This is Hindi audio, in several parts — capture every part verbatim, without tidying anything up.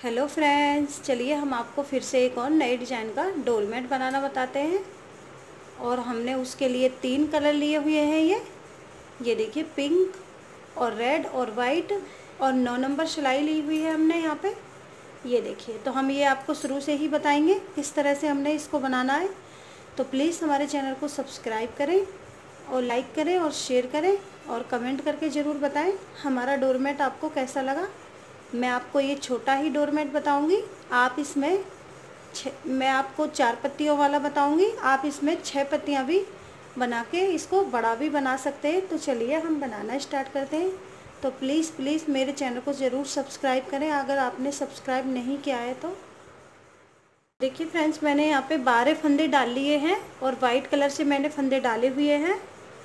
हेलो फ्रेंड्स, चलिए हम आपको फिर से एक और नए डिज़ाइन का डोरमेट बनाना बताते हैं। और हमने उसके लिए तीन कलर लिए हुए हैं। ये ये देखिए, पिंक और रेड और वाइट, और नौ नंबर सिलाई ली हुई है हमने यहाँ पे। ये देखिए, तो हम ये आपको शुरू से ही बताएंगे किस तरह से हमने इसको बनाना है। तो प्लीज़ हमारे चैनल को सब्सक्राइब करें और लाइक करें और शेयर करें और कमेंट करके ज़रूर बताएं हमारा डोरमेट आपको कैसा लगा। मैं आपको ये छोटा ही डोरमेट बताऊंगी। आप इसमें छ मैं आपको चार पत्तियों वाला बताऊंगी। आप इसमें छः पत्तियां भी बना के इसको बड़ा भी बना सकते हैं। तो चलिए हम बनाना स्टार्ट करते हैं। तो प्लीज़ प्लीज़ मेरे चैनल को ज़रूर सब्सक्राइब करें अगर आपने सब्सक्राइब नहीं किया है तो। देखिए फ्रेंड्स, मैंने यहाँ पे बारह फंदे डाल लिए हैं और वाइट कलर से मैंने फंदे डाले हुए हैं।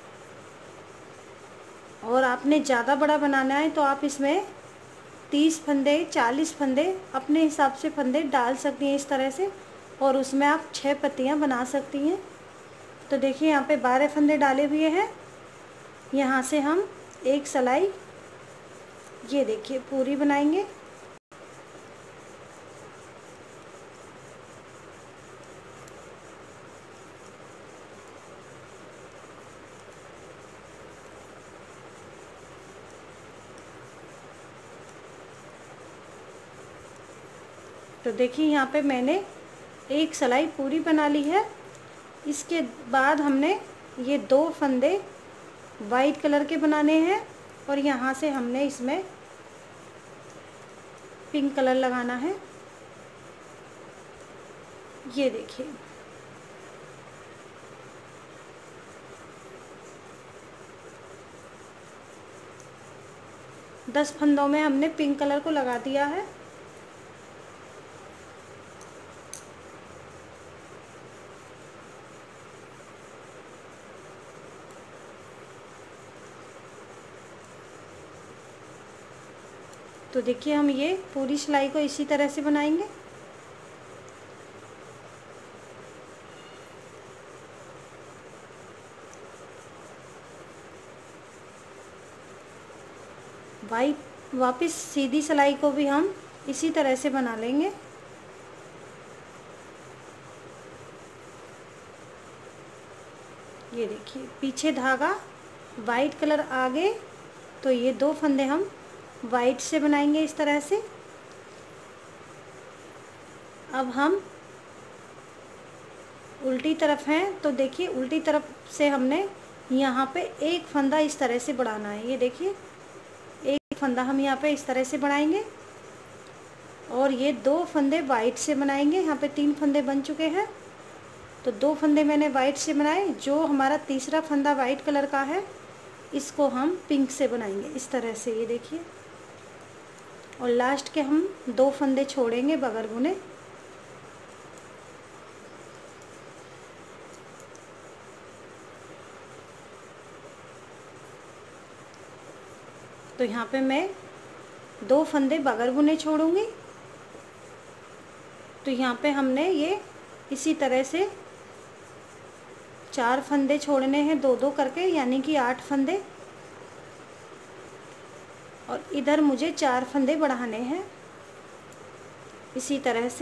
और आपने ज़्यादा बड़ा बनाना है तो आप इसमें तीस फंदे, चालीस फंदे अपने हिसाब से फंदे डाल सकती हैं इस तरह से, और उसमें आप छः पत्तियां बना सकती हैं। तो देखिए, यहाँ पे बारह फंदे डाले हुए हैं। यहाँ से हम एक सिलाई, ये देखिए, पूरी बनाएंगे। तो देखिए, यहाँ पे मैंने एक सिलाई पूरी बना ली है। इसके बाद हमने ये दो फंदे वाइट कलर के बनाने हैं और यहाँ से हमने इसमें पिंक कलर लगाना है। ये देखिए, दस फंदों में हमने पिंक कलर को लगा दिया है। तो देखिए, हम ये पूरी सिलाई को इसी तरह से बनाएंगे। वाइट वापस सीधी सिलाई को भी हम इसी तरह से बना लेंगे। ये देखिए, पीछे धागा वाइट कलर आगे, तो ये दो फंदे हम वाइट से बनाएंगे इस तरह से। अब हम उल्टी तरफ हैं, तो देखिए उल्टी तरफ से हमने यहाँ पे एक फंदा इस तरह से बढ़ाना है। ये देखिए, एक फंदा हम यहाँ पे इस तरह से बढ़ाएंगे और ये दो फंदे वाइट से बनाएंगे। यहाँ पे तीन फंदे बन चुके हैं, तो दो फंदे मैंने वाइट से बनाए। जो हमारा तीसरा फंदा वाइट कलर का है, इसको हम पिंक से बनाएंगे इस तरह से। ये देखिए, और लास्ट के हम दो फंदे छोड़ेंगे बगैर बुने। तो यहाँ पे मैं दो फंदे बगैर बुने छोड़ूंगी। तो यहाँ पे हमने ये इसी तरह से चार फंदे छोड़ने हैं, दो दो करके, यानी कि आठ फंदे। और इधर मुझे चार फंदे बढ़ाने हैं इसी तरह से।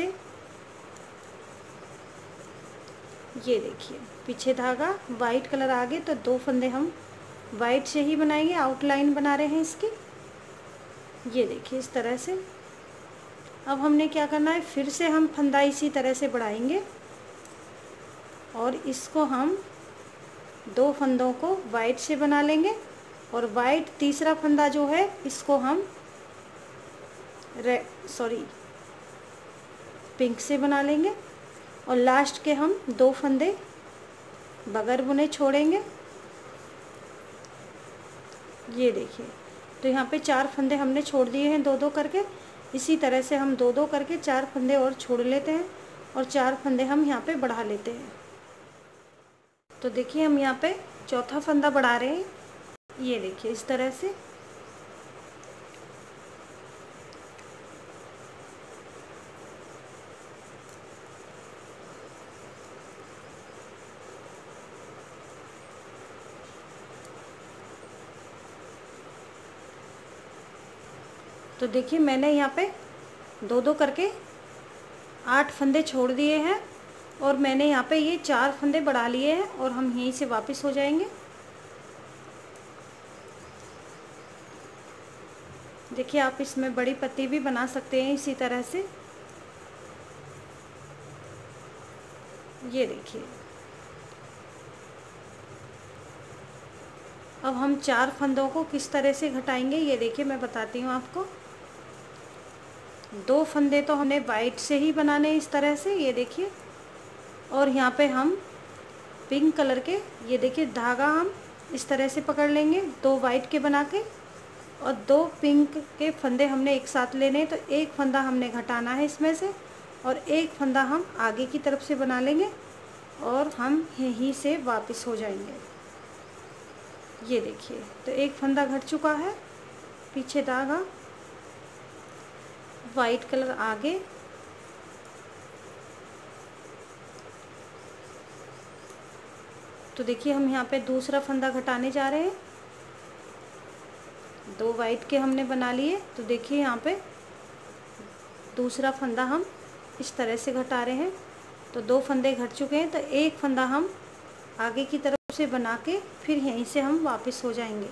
ये देखिए, पीछे धागा वाइट कलर आगे, तो दो फंदे हम वाइट से ही बनाएंगे। आउटलाइन बना रहे हैं इसकी। ये देखिए, इस तरह से। अब हमने क्या करना है, फिर से हम फंदा इसी तरह से बढ़ाएंगे और इसको हम दो फंदों को वाइट से बना लेंगे। और वाइट तीसरा फंदा जो है, इसको हम रेड सॉरी पिंक से बना लेंगे। और लास्ट के हम दो फंदे बगैर बुने छोड़ेंगे। ये देखिए, तो यहाँ पे चार फंदे हमने छोड़ दिए हैं, दो दो करके। इसी तरह से हम दो दो करके चार फंदे और छोड़ लेते हैं और चार फंदे हम यहाँ पे बढ़ा लेते हैं। तो देखिए, हम यहाँ पे चौथा फंदा बढ़ा रहे हैं। ये देखिए, इस तरह से। तो देखिए, मैंने यहाँ पे दो दो करके आठ फंदे छोड़ दिए हैं और मैंने यहाँ पे ये चार फंदे बढ़ा लिए हैं और हम यहीं से वापस हो जाएंगे। देखिए आप इसमें बड़ी पत्ती भी बना सकते हैं इसी तरह से। ये देखिए अब हम चार फंदों को किस तरह से घटाएंगे ये देखिए मैं बताती हूँ आपको। दो फंदे तो हमने वाइट से ही बनाने इस तरह से, ये देखिए, और यहाँ पे हम पिंक कलर के, ये देखिए धागा हम इस तरह से पकड़ लेंगे दो वाइट के बना के, और दो पिंक के फंदे हमने एक साथ लेने हैं। तो एक फंदा हमने घटाना है इसमें से और एक फंदा हम आगे की तरफ से बना लेंगे और हम यहीं से वापस हो जाएंगे। ये देखिए तो एक फंदा घट चुका है, पीछे धागा, वाइट कलर आगे, तो देखिए हम यहाँ पे दूसरा फंदा घटाने जा रहे हैं। दो वाइट के हमने बना लिए, तो देखिए यहाँ पे दूसरा फंदा हम इस तरह से घटा रहे हैं। तो दो फंदे घट चुके हैं, तो एक फंदा हम आगे की तरफ से बना के फिर यहीं से हम वापस हो जाएंगे।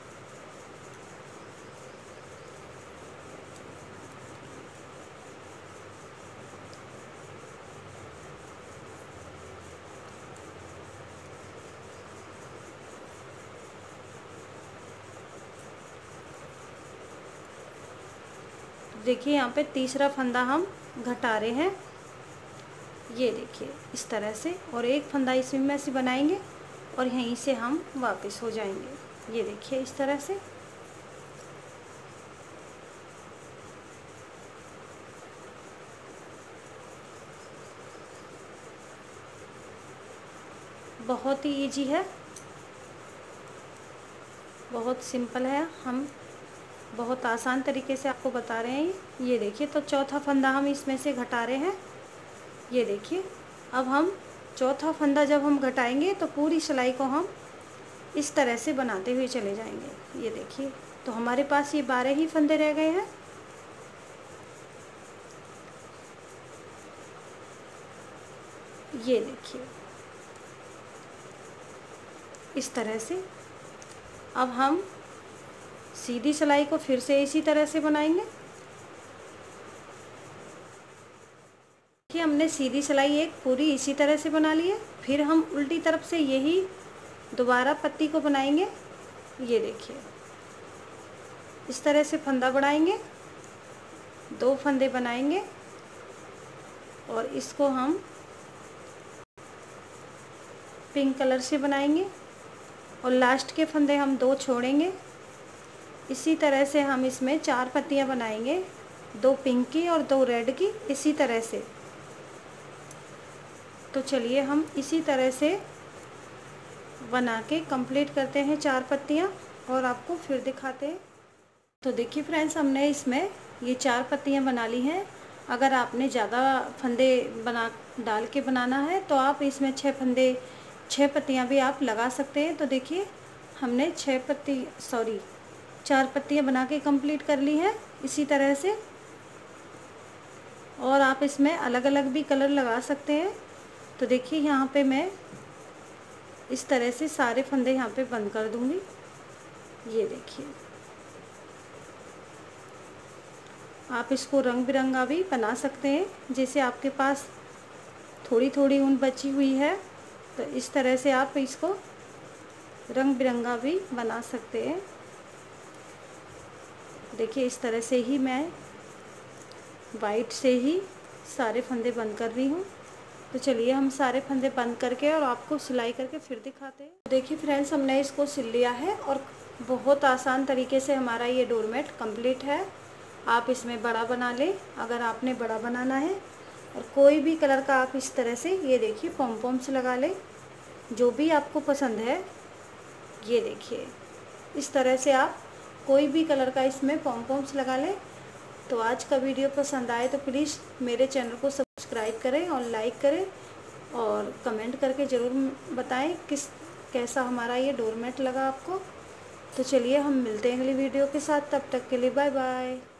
देखिए यहाँ पे तीसरा फंदा हम घटा रहे हैं, ये देखिए इस तरह से, और एक फंदा इसमें से बनाएंगे और यहीं से हम वापस हो जाएंगे। ये देखिए इस तरह से। बहुत ही इजी है, बहुत सिंपल है, हम बहुत आसान तरीके से आपको बता रहे हैं। ये देखिए तो चौथा फंदा हम इसमें से घटा रहे हैं। ये देखिए अब हम चौथा फंदा जब हम घटाएंगे तो पूरी सिलाई को हम इस तरह से बनाते हुए चले जाएंगे। ये देखिए तो हमारे पास ये बारह ही फंदे रह गए हैं। ये देखिए इस तरह से। अब हम सीधी सिलाई को फिर से इसी तरह से बनाएंगे। कि हमने सीधी सिलाई एक पूरी इसी तरह से बना ली है, फिर हम उल्टी तरफ से यही दोबारा पत्ती को बनाएंगे। ये देखिए इस तरह से फंदा बढ़ाएंगे, दो फंदे बनाएंगे और इसको हम पिंक कलर से बनाएंगे और लास्ट के फंदे हम दो छोड़ेंगे। इसी तरह से हम इसमें चार पत्तियां बनाएंगे, दो पिंक की और दो रेड की, इसी तरह से। तो चलिए हम इसी तरह से बना के कंप्लीट करते हैं चार पत्तियां और आपको फिर दिखाते हैं। तो देखिए फ्रेंड्स हमने इसमें ये चार पत्तियां बना ली हैं। अगर आपने ज़्यादा फंदे बना डाल के बनाना है तो आप इसमें छः फंदे छः पत्तियां भी आप लगा सकते हैं। तो देखिए हमने छः पत्ती सॉरी चार पत्तियां बना के कंप्लीट कर ली हैं इसी तरह से। और आप इसमें अलग अलग भी कलर लगा सकते हैं। तो देखिए यहाँ पे मैं इस तरह से सारे फंदे यहाँ पे बंद कर दूंगी। ये देखिए आप इसको रंग बिरंगा भी बना सकते हैं, जैसे आपके पास थोड़ी थोड़ी ऊन बची हुई है तो इस तरह से आप इसको रंग बिरंगा भी बना सकते हैं। देखिए इस तरह से ही मैं वाइट से ही सारे फंदे बंद कर रही हूँ। तो चलिए हम सारे फंदे बंद करके और आपको सिलाई करके फिर दिखाते हैं। देखिए फ्रेंड्स हमने इसको सिल लिया है और बहुत आसान तरीके से हमारा ये डोरमेट कंप्लीट है। आप इसमें बड़ा बना लें अगर आपने बड़ा बनाना है, और कोई भी कलर का आप इस तरह से ये देखिए पॉम पॉम्स लगा लें, जो भी आपको पसंद है। ये देखिए इस तरह से आप कोई भी कलर का इसमें पॉम पॉम्स लगा लें। तो आज का वीडियो पसंद आए तो प्लीज़ मेरे चैनल को सब्सक्राइब करें और लाइक करें और कमेंट करके ज़रूर बताएं किस कैसा हमारा ये डोरमेट लगा आपको। तो चलिए हम मिलते हैं अगली वीडियो के साथ, तब तक के लिए बाय बाय।